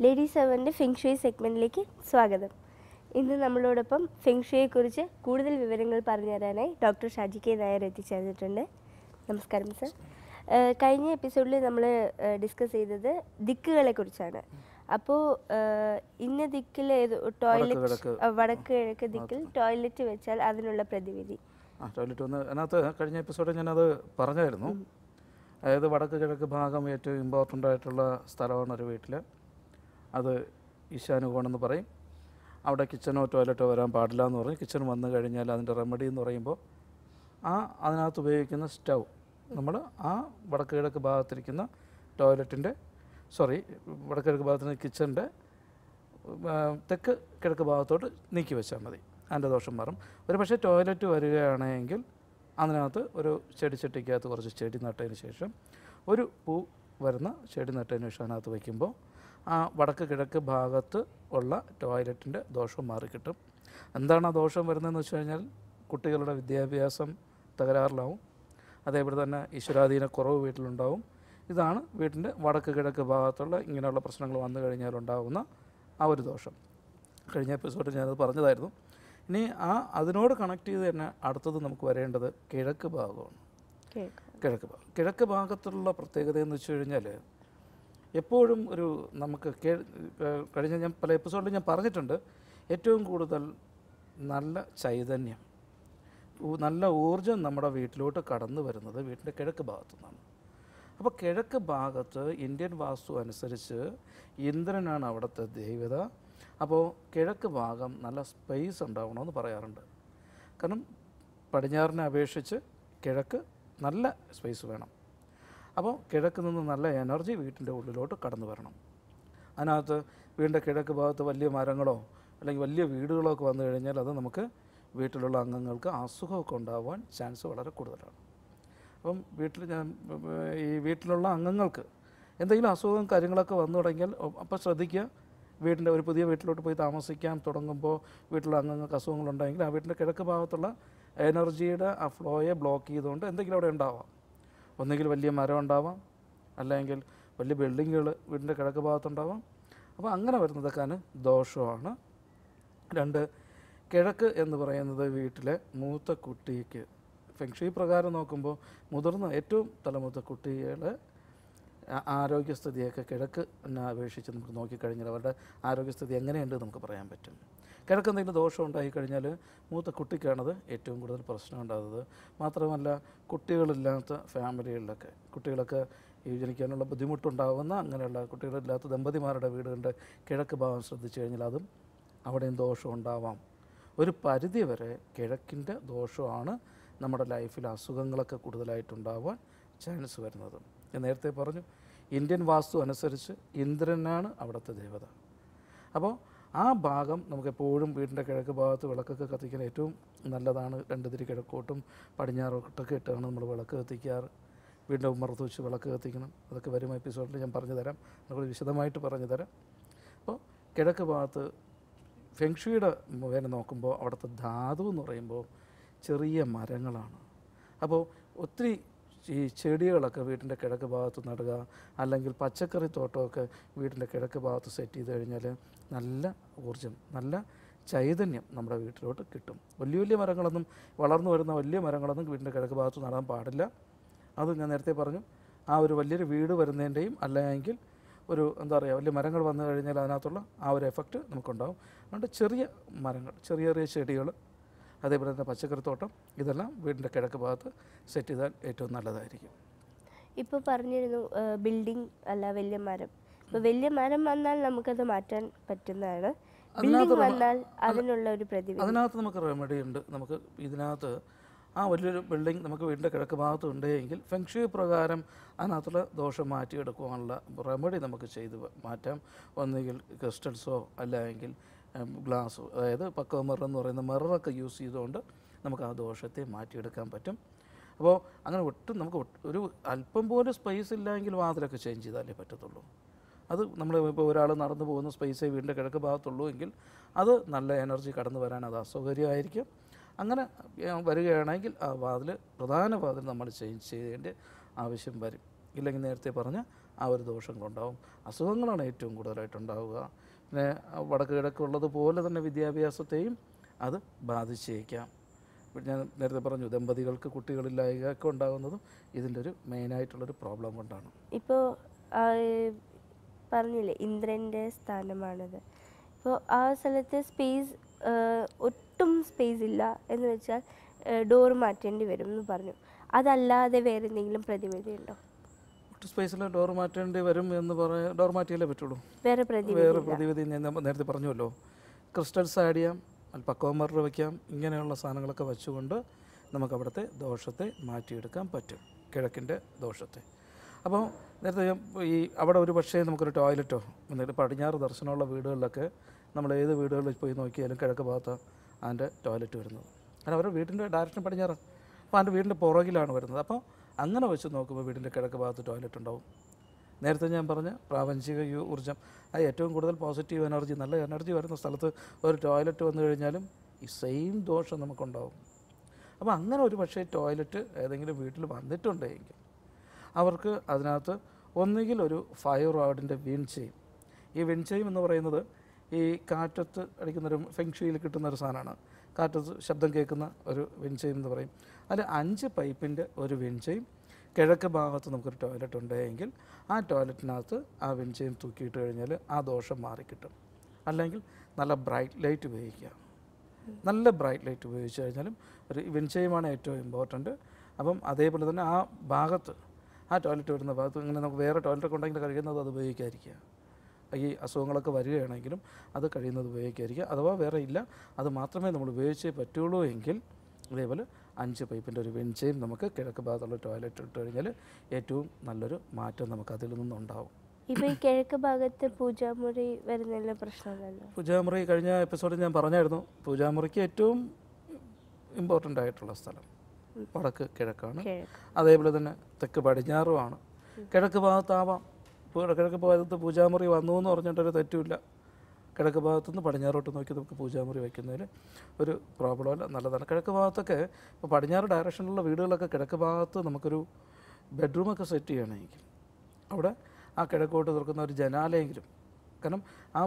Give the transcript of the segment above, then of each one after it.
Ladies സെവൻ്റെ feng shui സെഗ്മെൻറ്റിലേക്ക് സ്വാഗതം. ഇന്ന് നമ്മളോടൊപ്പം ഫെങ്ഷുയെക്കുറിച്ച് കൂടുതൽ വിവരങ്ങൾ പറഞ്ഞു തരാനായി ഡോക്ടർ ഷാജി കെ നായർ എത്തിച്ചേർന്നിട്ടുണ്ട്. നമസ്കാരം സർ. കഴിഞ്ഞ എപ്പിസോഡിൽ നമ്മൾ ഡിസ്കസ് ചെയ്തത് ദിക്കുകളെക്കുറിച്ചാണ്. അപ്പോൾ ഇന്ന ദിക്കിൽ ടോയ്ലറ്റ്, വടക്ക് കിഴക്ക് ദിക്കിൽ ടോയ്ലറ്റ് വെച്ചാൽ അതിനുള്ള പ്രതിവിധി. ടോയ്ലറ്റ് വന്ന് അതിനകത്ത് കഴിഞ്ഞ എപ്പിസോഡിൽ ഞാനത് പറഞ്ഞായിരുന്നു. അതായത് വടക്ക് കിഴക്ക് ഭാഗം ഏറ്റവും ഇമ്പോർട്ടൻ്റ് ആയിട്ടുള്ള സ്ഥലമാണ് ഒരു വീട്ടിൽ. അത് ഈശാനുകോണെന്ന് പറയും. അവിടെ കിച്ചനോ ടോയ്ലറ്റോ വരാൻ പാടില്ല എന്ന് പറയും. കിച്ചൺ വന്നു കഴിഞ്ഞാൽ അതിൻ്റെ റെമഡി എന്ന് പറയുമ്പോൾ അതിനകത്ത് ഉപയോഗിക്കുന്ന സ്റ്റൗ നമ്മൾ വടക്ക് കിഴക്ക് ഭാഗത്തിരിക്കുന്ന ടോയ്ലറ്റിൻ്റെ വടക്ക് കിഴക്ക് ഭാഗത്തിന് കിച്ചൻ്റെ തെക്ക് കിഴക്ക് ഭാഗത്തോട്ട് നീക്കി വെച്ചാൽ മതി. അതിൻ്റെ ദോഷം മാറും. ഒരു പക്ഷേ ടോയ്ലറ്റ് വരികയാണെങ്കിൽ അതിനകത്ത് ഒരു ചെടിച്ചട്ടിക്കകത്ത് കുറച്ച് ചെടി നട്ടതിന് ശേഷം ഒരു പൂ വരുന്ന ചെടി നട്ടതിന് ശേഷം അതിനകത്ത് വയ്ക്കുമ്പോൾ വടക്ക് കിഴക്ക് ഭാഗത്ത് ഉള്ള ടോയ്ലറ്റിൻ്റെ ദോഷം മാറിക്കിട്ടും. എന്താണ് ആ ദോഷം വരുന്നതെന്ന് വെച്ച് കഴിഞ്ഞാൽ കുട്ടികളുടെ വിദ്യാഭ്യാസം തകരാറിലാവും. അതേപോലെ തന്നെ ഈശ്വരാധീന കുറവ് വീട്ടിലുണ്ടാവും. ഇതാണ് വീട്ടിൻ്റെ വടക്ക് കിഴക്ക് ഭാഗത്തുള്ള ഇങ്ങനെയുള്ള പ്രശ്നങ്ങൾ വന്നു കഴിഞ്ഞാൽ ഉണ്ടാകുന്ന ഒരു ദോഷം. കഴിഞ്ഞ എപ്പിസോഡിൽ ഞാനത് പറഞ്ഞതായിരുന്നു. ഇനി അതിനോട് കണക്ട് ചെയ്ത് തന്നെ അടുത്തത് നമുക്ക് വരേണ്ടത് കിഴക്ക് ഭാഗമാണ്. കിഴക്ക് ഭാഗത്തുള്ള പ്രത്യേകത എന്ന് വെച്ച് കഴിഞ്ഞാൽ എപ്പോഴും നമുക്ക് കഴിഞ്ഞ ഞാൻ പല എപ്പിസോഡിലും ഞാൻ പറഞ്ഞിട്ടുണ്ട്, ഏറ്റവും കൂടുതൽ നല്ല ചൈതന്യം, നല്ല ഊർജം നമ്മുടെ വീട്ടിലോട്ട് കടന്നു വരുന്നത് വീട്ടിൻ്റെ കിഴക്ക് ഭാഗത്തു നിന്നാണ്. അപ്പോൾ കിഴക്ക് ഭാഗത്ത് ഇന്ത്യൻ വാസ്തു അനുസരിച്ച് ഇന്ദ്രനാണ് അവിടുത്തെ ദേവത. അപ്പോൾ കിഴക്ക് ഭാഗം നല്ല സ്പേസ് ഉണ്ടാവണമെന്ന് പറയാറുണ്ട്. കാരണം പടിഞ്ഞാറിനെ അപേക്ഷിച്ച് കിഴക്ക് നല്ല സ്പേസ് വേണം. അപ്പോൾ കിഴക്ക് നിന്ന് നല്ല എനർജി വീട്ടിൻ്റെ ഉള്ളിലോട്ട് കടന്നു വരണം. അതിനകത്ത് വീടിൻ്റെ കിഴക്ക് ഭാഗത്ത് വലിയ മരങ്ങളോ അല്ലെങ്കിൽ വലിയ വീടുകളോ ഒക്കെ വന്നു കഴിഞ്ഞാൽ അത് നമുക്ക് വീട്ടിലുള്ള അംഗങ്ങൾക്ക് അസുഖമൊക്കെ ഉണ്ടാവാൻ ചാൻസ് വളരെ കൂടുതലാണ്. അപ്പം വീട്ടിലുള്ള അംഗങ്ങൾക്ക് എന്തെങ്കിലും അസുഖവും കാര്യങ്ങളൊക്കെ വന്നു തുടങ്ങിയാൽ അപ്പോൾ ശ്രദ്ധിക്കുക. വീടിൻ്റെ ഒരു പുതിയ വീട്ടിലോട്ട് പോയി താമസിക്കാൻ തുടങ്ങുമ്പോൾ വീട്ടിലുള്ള അംഗങ്ങൾക്ക് അസുഖങ്ങളുണ്ടെങ്കിൽ ആ വീട്ടിൻ്റെ കിഴക്ക് ഭാഗത്തുള്ള എനർജിയുടെ ഫ്ലോയെ ബ്ലോക്ക് ചെയ്തുകൊണ്ട് എന്തെങ്കിലും അവിടെ ഉണ്ടാവാം. ഒന്നുകിൽ വലിയ മരം ഉണ്ടാവാം, അല്ലെങ്കിൽ വലിയ ബിൽഡിങ്ങുകൾ വീടിൻ്റെ കിഴക്ക് ഭാഗത്തുണ്ടാവാം. അപ്പോൾ അങ്ങനെ വരുന്നതൊക്കെ ദോഷമാണ്. കിഴക്ക് എന്ന് പറയുന്നത് വീട്ടിലെ മൂത്ത കുട്ടിക്ക് ഫെങ്ഷുയി പ്രകാരം നോക്കുമ്പോൾ ഏറ്റവും തലമൂത്ത കുട്ടികളെ ആരോഗ്യസ്ഥിതിയൊക്കെ കിഴക്ക് അപേക്ഷിച്ച് നമുക്ക് നോക്കിക്കഴിഞ്ഞാൽ അവരുടെ ആരോഗ്യസ്ഥിതി എങ്ങനെയുണ്ട് നമുക്ക് പറയാൻ പറ്റും. കിഴക്ക് എന്തെങ്കിലും ദോഷം ഉണ്ടായിക്കഴിഞ്ഞാൽ മൂത്ത കുട്ടിക്കാണത് ഏറ്റവും കൂടുതൽ പ്രശ്നം ഉണ്ടാകുന്നത്. മാത്രമല്ല കുട്ടികളില്ലാത്ത ഫാമിലികളിലൊക്കെ കുട്ടികളൊക്കെ ജനിക്കാനുള്ള ബുദ്ധിമുട്ടുണ്ടാകുന്ന അങ്ങനെയുള്ള കുട്ടികളില്ലാത്ത ദമ്പതിമാരുടെ വീടുകളുടെ കിഴക്ക് ഭാഗം ശ്രദ്ധിച്ചു കഴിഞ്ഞാൽ അതും അവിടെയും ദോഷം ഉണ്ടാവാം. ഒരു പരിധി വരെ കിഴക്കിൻ്റെ ദോഷമാണ് നമ്മുടെ ലൈഫിൽ അസുഖങ്ങളൊക്കെ കൂടുതലായിട്ടുണ്ടാവാൻ ചാൻസ് വരുന്നത്. ഞാൻ നേരത്തെ പറഞ്ഞു, ഇന്ത്യൻ വാസ്തു അനുസരിച്ച് ഇന്ദ്രനാണ് അവിടുത്തെ ദേവത. അപ്പോൾ ആ ഭാഗം നമുക്കെപ്പോഴും വീടിൻ്റെ കിഴക്ക് ഭാഗത്ത് വിളക്കൊക്കെ കത്തിക്കാൻ ഏറ്റവും നല്ലതാണ്. 2 തിരി കിഴക്കോട്ടും പടിഞ്ഞാറോട്ടൊക്കെ ഇട്ടാണ് നമ്മൾ വിളക്ക് കത്തിക്കാറ്. വീടിൻ്റെ ഉമ്മറത്ത് വെച്ച് വിളക്ക് കത്തിക്കണം. അതൊക്കെ വരും എപ്പിസോഡിൽ ഞാൻ പറഞ്ഞു തരാം, നമ്മൾ വിശദമായിട്ട് പറഞ്ഞു തരാം. അപ്പോൾ കിഴക്ക് ഭാഗത്ത് ഫെങ്ഷുയുടെ മുഖേന നോക്കുമ്പോൾ അവിടുത്തെ ധാതു എന്ന് പറയുമ്പോൾ ചെറിയ മരങ്ങളാണ്. അപ്പോൾ ഒത്തിരി ഈ ചെടികളൊക്കെ വീട്ടിൻ്റെ കിഴക്ക് ഭാഗത്ത് നടുക, അല്ലെങ്കിൽ പച്ചക്കറി തോട്ടമൊക്കെ വീട്ടിൻ്റെ കിഴക്ക് ഭാഗത്ത് സെറ്റ് ചെയ്ത് കഴിഞ്ഞാൽ നല്ല ഊർജം, നല്ല ചൈതന്യം നമ്മുടെ വീട്ടിലോട്ട് കിട്ടും. വലിയ മരങ്ങളൊന്നും, വളർന്നു വരുന്ന വലിയ മരങ്ങളൊന്നും വീട്ടിൻ്റെ കിഴക്ക് ഭാഗത്ത് നടാൻ പാടില്ല. അത് ഞാൻ നേരത്തെ പറഞ്ഞു. ഒരു വലിയൊരു വീട് വരുന്നതിൻ്റെയും അല്ലെങ്കിൽ വലിയ മരങ്ങൾ വന്നു കഴിഞ്ഞാൽ അതിനകത്തുള്ള ഒരു എഫക്റ്റ് നമുക്കുണ്ടാകും. അതുകൊണ്ട് ചെറിയ മരങ്ങൾ, ചെറിയ ചെടികൾ, അതേപോലെ തന്നെ പച്ചക്കറിത്തോട്ടം, ഇതെല്ലാം വീടിൻ്റെ കിഴക്ക് ഭാഗത്ത് സെറ്റ് ചെയ്താൽ ഏറ്റവും നല്ലതായിരിക്കും. ഇപ്പോൾ പറഞ്ഞിരുന്നു ബിൽഡിംഗ് അല്ല വലിയ മരം. ഇപ്പോൾ വലിയ മരം വന്നാൽ നമുക്കത് മാറ്റാൻ പറ്റുന്നതാണ്. ബിൽഡിംഗ് വന്നാൽ അതിനുള്ള ഒരു പ്രതിവിധി അതിനകത്ത് നമുക്ക് റെമഡി ഉണ്ട്. നമുക്ക് ഇതിനകത്ത് വലിയൊരു ബിൽഡിംഗ് നമുക്ക് വീടിൻ്റെ കിഴക്ക് ഭാഗത്ത് ഉണ്ടെങ്കിൽ ഫെങ്ഷുയി പ്രകാരം അതിനകത്തുള്ള ദോഷം മാറ്റിയെടുക്കുവാനുള്ള റെമഡി നമുക്ക് ചെയ്ത് മാറ്റാം. ഒന്നുകിൽ ക്രിസ്റ്റൽസോ അല്ലെങ്കിൽ ഗ്ലാസ്സോ, അതായത് പക്കോ മിറർ എന്ന് പറയുന്ന മിററൊക്കെ യൂസ് ചെയ്തുകൊണ്ട് നമുക്ക് ആ ദോഷത്തെ മാറ്റിയെടുക്കാൻ പറ്റും. അപ്പോൾ അങ്ങനെ നമുക്ക് ഒരു അല്പം പോലും സ്പേസ് ഇല്ലെങ്കിൽ വാതിലൊക്കെ ചേഞ്ച് ചെയ്താലേ പറ്റത്തുള്ളൂ. അത് നമ്മൾ ഇപ്പോൾ ഒരാൾ നടന്നു പോകുന്ന സ്പേസേ വീടിൻ്റെ കിഴക്ക് ഭാഗത്തുള്ളൂ എങ്കിൽ അത് നല്ല എനർജി കടന്നു വരാൻ അത് അസൗകര്യമായിരിക്കും. അങ്ങനെ വരികയാണെങ്കിൽ പ്രധാന വാതിൽ നമ്മൾ ചേഞ്ച് ചെയ്യേണ്ട ആവശ്യം വരും. ഇല്ലെങ്കിൽ നേരത്തെ പറഞ്ഞ ആ ഒരു ദോഷങ്ങളുണ്ടാവും. അസുഖങ്ങളാണ് ഏറ്റവും കൂടുതലായിട്ടുണ്ടാവുക. പിന്നെ വടക്ക് കിഴക്കുള്ളതുപോലെ തന്നെ വിദ്യാഭ്യാസത്തെയും അത് ബാധിച്ചേക്കാം. ഞാൻ നേരത്തെ പറഞ്ഞു, ദമ്പതികൾക്ക് കുട്ടികളില്ലായ്മയൊക്കെ ഉണ്ടാകുന്നതും ഇതിൻ്റെ ഒരു മെയിനായിട്ടുള്ളൊരു പ്രോബ്ലം കൊണ്ടാണ്. ഇപ്പോൾ പറഞ്ഞില്ലേ ഇന്ദ്രൻ്റെ സ്ഥാനമാണത്. ഇപ്പോൾ ആ സ്ഥലത്ത് സ്പേസ് ഒട്ടും സ്പേസ് ഇല്ല എന്ന് വെച്ചാൽ ഡോർ മാറ്റേണ്ടി വരും എന്ന് പറഞ്ഞു. അതല്ലാതെ വേറെ എന്തെങ്കിലും പ്രതിവിധി ഉണ്ടോ? ഒട്ടും സ്പേസിൽ ഡോർ മാറ്റേണ്ടി വരും എന്ന് പറയാൻ ഡോർ മാറ്റിയാലേ പറ്റുള്ളൂ. വേറെ പ്രതിവിധി ഞാൻ നേരത്തെ പറഞ്ഞുവല്ലോ, ക്രിസ്റ്റൽസ് ആഡ് ചെയ്യാം, അല്പക്കോമറിൽ വയ്ക്കാം. ഇങ്ങനെയുള്ള സാധനങ്ങളൊക്കെ വെച്ചുകൊണ്ട് നമുക്ക് അവിടുത്തെ ദോഷത്തെ മാറ്റിയെടുക്കാൻ പറ്റും, കിഴക്കിൻ്റെ ദോഷത്തെ. അപ്പോൾ നേരത്തെ ഈ അവിടെ ഒരു പക്ഷേ നമുക്കൊരു ടോയ്ലറ്റോ എന്നിട്ട് പടിഞ്ഞാറ് ദർശനമുള്ള വീടുകളിലൊക്കെ നമ്മൾ ഏത് വീടുകളിൽ പോയി നോക്കിയാലും കിഴക്ക് ഭാഗത്താണ് അതിൻ്റെ ടോയ്ലറ്റ് വരുന്നത്. കാരണം അവരുടെ വീടിൻ്റെ ഡയറക്ഷൻ പടിഞ്ഞാറ്, അപ്പോൾ അതിൻ്റെ വീടിൻ്റെ പുറകിലാണ് വരുന്നത്. അപ്പോൾ അങ്ങനെ വെച്ച് നോക്കുമ്പോൾ വീടിൻ്റെ കിഴക്ക് ഭാഗത്ത് ടോയ്ലറ്റ് ഉണ്ടാവും. നേരത്തെ ഞാൻ പറഞ്ഞ പ്രാപഞ്ചിക ഊർജ്ജം, അത് ഏറ്റവും കൂടുതൽ പോസിറ്റീവ് എനർജി, നല്ല എനർജി വരുന്ന സ്ഥലത്ത് ഒരു ടോയ്ലറ്റ് വന്നു കഴിഞ്ഞാലും ഈ സെയിം ദോഷം നമുക്കുണ്ടാവും. അപ്പോൾ അങ്ങനെ ഒരു പക്ഷേ ടോയ്ലറ്റ് ഏതെങ്കിലും വീട്ടിൽ വന്നിട്ടുണ്ടെങ്കിൽ അവർക്ക് അതിനകത്ത് ഒന്നുകിൽ ഒരു ഫയർ റോഡിൻ്റെ വിൻചെയിം. ഈ വിൻചെയിം എന്ന് പറയുന്നത് ഈ കാറ്റത്ത് അടിക്കുന്നൊരു ഫെങ്ഷുയിൽ കിട്ടുന്നൊരു സാധനമാണ്. കാറ്റത്ത് ശബ്ദം കേൾക്കുന്ന ഒരു വിൻചെയിം എന്ന് പറയും. അതിൽ 5 പൈപ്പിൻ്റെ ഒരു വിൻചെയിം കിഴക്ക് ഭാഗത്ത് നമുക്കൊരു ടോയ്ലറ്റ് ഉണ്ടെങ്കിൽ ആ ടോയ്ലറ്റിനകത്ത് ആ വിൻചെയിം തൂക്കിയിട്ട് കഴിഞ്ഞാൽ ആ ദോഷം മാറിക്കിട്ടും. അല്ലെങ്കിൽ നല്ല ബ്രൈറ്റ് ലൈറ്റ് ഉപയോഗിക്കുക. നല്ല ബ്രൈറ്റ് ലൈറ്റ് ഉപയോഗിച്ച് കഴിഞ്ഞാലും ഒരു വിൻചെയിമാണ് ഏറ്റവും ഇമ്പോർട്ടൻറ്റ്. അപ്പം അതേപോലെ തന്നെ ആ ഭാഗത്ത്, ആ ടോയ്ലറ്റ് വരുന്ന ഭാഗത്ത് ഇങ്ങനെ നമുക്ക് വേറെ ടോയ്ലറ്റൊക്കെ ഉണ്ടെങ്കിൽ കഴിയുന്നത് അത് ഉപയോഗിക്കാതിരിക്കുക. ഈ അസുഖങ്ങളൊക്കെ വരികയാണെങ്കിലും അത് കഴിയുന്നത് ഉപയോഗിക്കാതിരിക്കുക. അഥവാ വേറെ ഇല്ല, അത് മാത്രമേ നമ്മൾ ഉപയോഗിച്ചേ പറ്റുള്ളൂ എങ്കിൽ അതേപോലെ 5 പൈപ്പിൻ്റെ ഒരു വിൻചെയിം നമുക്ക് കിഴക്ക് ഭാഗത്തുള്ള ടോയ്ലറ്റ് ഇട്ട് കഴിഞ്ഞാൽ ഏറ്റവും നല്ലൊരു മാറ്റം നമുക്ക് അതിൽ നിന്നുണ്ടാവും. ഇപ്പോൾ ഈ കിഴക്ക് ഭാഗത്ത് പൂജാമുറി വരുന്നതിലെ പ്രശ്നമല്ലല്ലോ? പൂജാമുറി കഴിഞ്ഞ എപ്പിസോഡിൽ ഞാൻ പറഞ്ഞായിരുന്നു, പൂജാമുറിക്ക് ഏറ്റവും ഇമ്പോർട്ടൻ്റ് ആയിട്ടുള്ള സ്ഥലം വടക്ക് കിഴക്കാണ്. അതേപോലെ തന്നെ തെക്ക് പടിഞ്ഞാറുമാണ്. കിഴക്ക് ഭാഗത്താവാം, കിഴക്ക് ഭാഗത്ത് പൂജാമുറി വന്നു എന്ന് പറഞ്ഞിട്ടൊരു തെറ്റുമില്ല. കിഴക്ക് ഭാഗത്തുനിന്ന് പടിഞ്ഞാറോട്ട് നോക്കി നമുക്ക് പൂജാമുറി വയ്ക്കുന്നതിൽ ഒരു പ്രോബ്ലമല്ല, നല്ലതാണ്. കിഴക്ക് ഭാഗത്തൊക്കെ ഇപ്പോൾ പടിഞ്ഞാറ് ഡയറക്ഷനിലുള്ള വീടുകളൊക്കെ കിഴക്ക് ഭാഗത്ത് നമുക്കൊരു ബെഡ്റൂമൊക്കെ സെറ്റ് ചെയ്യണമെങ്കിൽ അവിടെ ആ കിഴക്കോട്ട് തുറക്കുന്ന ഒരു ജനാലയെങ്കിലും, കാരണം ആ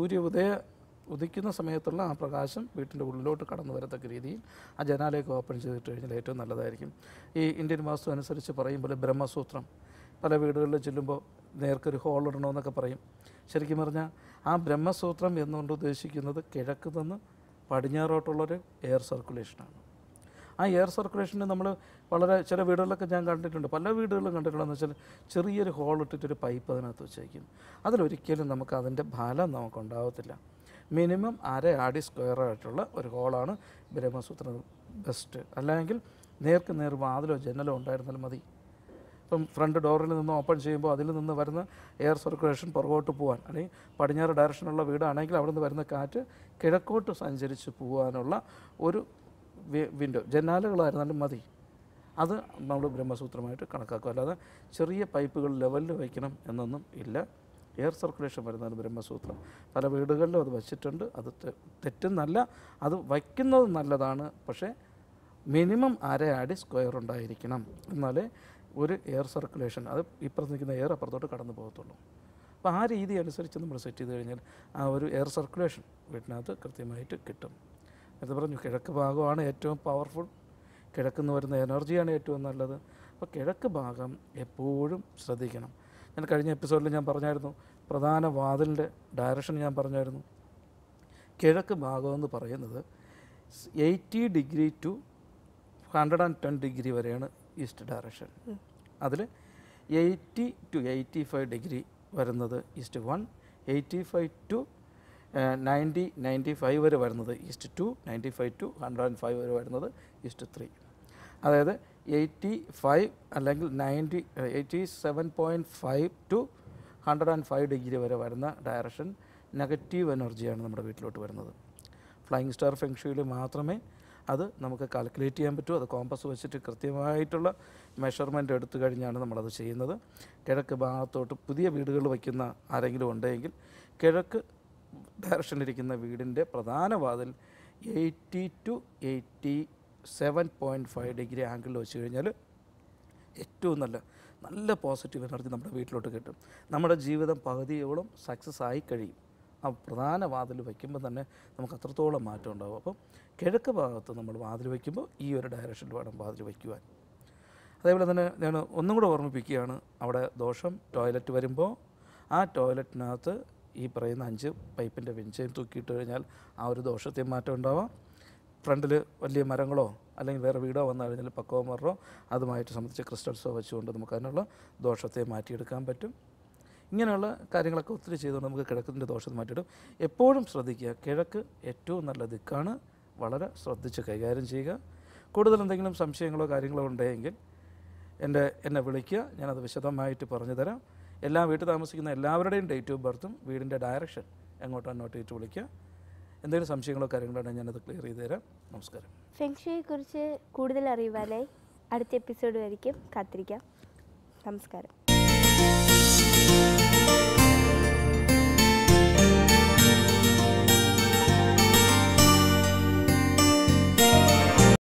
ഉദിക്കുന്ന സമയത്തുള്ള ആ പ്രകാശം വീട്ടിൻ്റെ ഉള്ളിലോട്ട് കടന്നു വരത്തക്ക രീതിയിൽ ആ ജനാലയൊക്കെ ഓപ്പൺ ചെയ്തിട്ട് കഴിഞ്ഞാൽ ഏറ്റവും നല്ലതായിരിക്കും. ഈ ഇന്ത്യൻ വാസ്തു അനുസരിച്ച് പറയുമ്പോൾ ബ്രഹ്മസൂത്രം പല വീടുകളിൽ ചെല്ലുമ്പോൾ നേർക്കൊരു ഹോൾ ഇടണമെന്നൊക്കെ പറയും. ശരിക്കും പറഞ്ഞാൽ ആ ബ്രഹ്മസൂത്രം എന്നുകൊണ്ട് ഉദ്ദേശിക്കുന്നത് കിഴക്ക് നിന്ന് പടിഞ്ഞാറോട്ടുള്ളൊരു എയർ സർക്കുലേഷനാണ്. ആ എയർ സർക്കുലേഷന് നമ്മൾ വളരെ ചില വീടുകളിലൊക്കെ ഞാൻ കണ്ടിട്ടുണ്ട്, പല വീടുകളിലും കണ്ടിട്ടുള്ളതെന്ന് വെച്ചാൽ ചെറിയൊരു ഹോൾ ഇട്ടിട്ടൊരു പൈപ്പ് അതിനകത്ത് വെച്ചേക്കും. അതിലൊരിക്കലും നമുക്ക് അതിൻ്റെ ഫലം നമുക്കുണ്ടാകത്തില്ല. മിനിമം 1/2 അടി സ്ക്വയറായിട്ടുള്ള ഒരു ഹോളാണ് ബ്രഹ്മസൂത്രം ബെസ്റ്റ്. അല്ലെങ്കിൽ നേർക്ക് നേർ വാതിലോ ജനലോ ഉണ്ടായിരുന്നാലും മതി. ഇപ്പം ഫ്രണ്ട് ഡോറിൽ നിന്ന് ഓപ്പൺ ചെയ്യുമ്പോൾ അതിൽ നിന്ന് വരുന്ന എയർ സർക്കുലേഷൻ പുറകോട്ട് പോകാൻ, അല്ലെങ്കിൽ പടിഞ്ഞാറ് ഡയറക്ഷനുള്ള വീടാണെങ്കിൽ അവിടെ നിന്ന് വരുന്ന കാറ്റ് കിഴക്കോട്ട് സഞ്ചരിച്ച് പോകാനുള്ള ഒരു വിൻഡോ, ജനാലകളായിരുന്നാലും മതി. അത് നമ്മൾ ബ്രഹ്മസൂത്രമായിട്ട് കണക്കാക്കും. അല്ലാതെ ചെറിയ പൈപ്പുകൾ ലെവലിൽ വയ്ക്കണം എന്നൊന്നും ഇല്ല. എയർ സർക്കുലേഷൻ വരുന്നതാണ് ബ്രഹ്മസൂത്രം. പല വീടുകളിലും അത് വച്ചിട്ടുണ്ട്. അത് തെറ്റുന്നല്ല, അത് വയ്ക്കുന്നത് നല്ലതാണ്. പക്ഷേ മിനിമം 1/2 അടി സ്ക്വയർ ഉണ്ടായിരിക്കണം, എന്നാലേ ഒരു എയർ സർക്കുലേഷൻ, അത് ഇപ്പുറത്ത് നിൽക്കുന്ന എയർ അപ്പുറത്തോട്ട് കടന്നു പോകത്തുള്ളൂ. അപ്പോൾ ആ രീതി അനുസരിച്ച് നമ്മൾ സെറ്റ് ചെയ്ത് കഴിഞ്ഞാൽ ആ ഒരു എയർ സർക്കുലേഷൻ വീട്ടിനകത്ത് കൃത്യമായിട്ട് കിട്ടും. എന്ന് പറഞ്ഞു, കിഴക്ക് ഭാഗമാണ് ഏറ്റവും പവർഫുൾ, കിഴക്കുന്ന് വരുന്ന എനർജിയാണ് ഏറ്റവും നല്ലത്. അപ്പോൾ കിഴക്ക് ഭാഗം എപ്പോഴും ശ്രദ്ധിക്കണം. ഞാൻ കഴിഞ്ഞ എപ്പിസോഡിൽ ഞാൻ പറഞ്ഞായിരുന്നു, പ്രധാന വാതിലിൻ്റെ ഡയറക്ഷൻ ഞാൻ പറഞ്ഞായിരുന്നു. കിഴക്ക് ഭാഗമെന്ന് പറയുന്നത് 80 ഡിഗ്രി ടു 110 ഡിഗ്രി വരെയാണ് ഈസ്റ്റ് ഡയറക്ഷൻ. അതിൽ 80 to 85 ഡിഗ്രി വരുന്നത് ഈസ്റ്റ് 1, 85 to 90-95 വരെ വരുന്നത് ഈസ്റ്റ് 2, 95 to 105 വരെ വരുന്നത് ഈസ്റ്റ് 3. അതായത് 85 അല്ലെങ്കിൽ 87.5 to 105 ഡിഗ്രി വരെ വരുന്ന ഡയറക്ഷൻ നെഗറ്റീവ് എനർജിയാണ് നമ്മുടെ വീട്ടിലോട്ട് വരുന്നത്. ഫ്ലൈയിങ് സ്റ്റാർ ഫെങ്ഷുയിൽ മാത്രമേ അത് നമുക്ക് കാൽക്കുലേറ്റ് ചെയ്യാൻ പറ്റൂ. അത് കോമ്പസ് വെച്ചിട്ട് കൃത്യമായിട്ടുള്ള മെഷർമെൻറ്റ് എടുത്തു കഴിഞ്ഞാണ് നമ്മളത് ചെയ്യുന്നത്. കിഴക്ക് ഭാഗത്തോട്ട് പുതിയ വീടുകൾ വയ്ക്കുന്ന ആരെങ്കിലും ഉണ്ടെങ്കിൽ കിഴക്ക് ഡയറക്ഷനിലിരിക്കുന്ന വീടിൻ്റെ പ്രധാന വാതിൽ 80 to 87.5 ഡിഗ്രി ആംഗിളിൽ വെച്ച് കഴിഞ്ഞാൽ ഏറ്റവും നല്ല നല്ല പോസിറ്റീവ് എനർജി നമ്മുടെ വീട്ടിലോട്ട് കിട്ടും. നമ്മുടെ ജീവിതം പകുതിയോളം സക്സസ് ആയി കഴിയും. ആ പ്രധാന വാതിൽ വയ്ക്കുമ്പോൾ തന്നെ നമുക്ക് അത്രത്തോളം മാറ്റം ഉണ്ടാകും. അപ്പം കിഴക്ക് ഭാഗത്ത് നമ്മൾ വാതിൽ വയ്ക്കുമ്പോൾ ഈ ഒരു ഡയറക്ഷനിൽ വേണം വാതിൽ വയ്ക്കുവാൻ. അതേപോലെ തന്നെ ഞാൻ ഒന്നും കൂടെ ഓർമ്മിപ്പിക്കുകയാണ്, അവിടെ ദോഷം ടോയ്ലറ്റ് വരുമ്പോൾ ആ ടോയ്ലറ്റിനകത്ത് ഈ പറയുന്ന 5 പൈപ്പിൻ്റെ വെഞ്ചയും തൂക്കിയിട്ട് കഴിഞ്ഞാൽ ആ ഒരു ദോഷത്തെ മാറ്റം ഉണ്ടാവാം. ഫ്രണ്ടിൽ വലിയ മരങ്ങളോ അല്ലെങ്കിൽ വേറെ വീടോ വന്നു കഴിഞ്ഞാൽ പക്കവോ മറോ അതുമായിട്ട് സംബന്ധിച്ച് ക്രിസ്റ്റൽസോ വെച്ചുകൊണ്ട് നമുക്ക് അതിനുള്ള ദോഷത്തെ മാറ്റിയെടുക്കാൻ പറ്റും. ഇങ്ങനെയുള്ള കാര്യങ്ങളൊക്കെ ഒത്തിരി ചെയ്തുകൊണ്ട് നമുക്ക് കിഴക്കിൻ്റെ ദോഷത്തെ മാറ്റിയിടും. എപ്പോഴും ശ്രദ്ധിക്കുക, കിഴക്ക് ഏറ്റവും നല്ല ദിക്കാണ്. വളരെ കൈകാര്യം ചെയ്യുക. കൂടുതൽ എന്തെങ്കിലും സംശയങ്ങളോ കാര്യങ്ങളോ ഉണ്ടെങ്കിൽ എന്നെ വിളിക്കുക, ഞാനത് വിശദമായിട്ട് പറഞ്ഞു തരാം. വീട്ടിൽ താമസിക്കുന്ന എല്ലാവരുടെയും ഡേറ്റ് ഓഫ് ബർത്തും വീടിൻ്റെ ഡയറക്ഷൻ എങ്ങോട്ടാണ് നോട്ട് ചെയ്തിട്ട് വിളിക്കുക. എന്തെങ്കിലും സംശയങ്ങളോ കാര്യങ്ങളോ ഉണ്ടെങ്കിൽ ഞാനത് ക്ലിയർ ചെയ്ത് തരാം. നമസ്കാരം. ഫെങ്ഷുയെക്കുറിച്ച് കൂടുതൽ അറിയുവാനായി അടുത്ത എപ്പിസോഡ് വരയ്ക്കും കാത്തിരിക്കാം. നമസ്കാരം.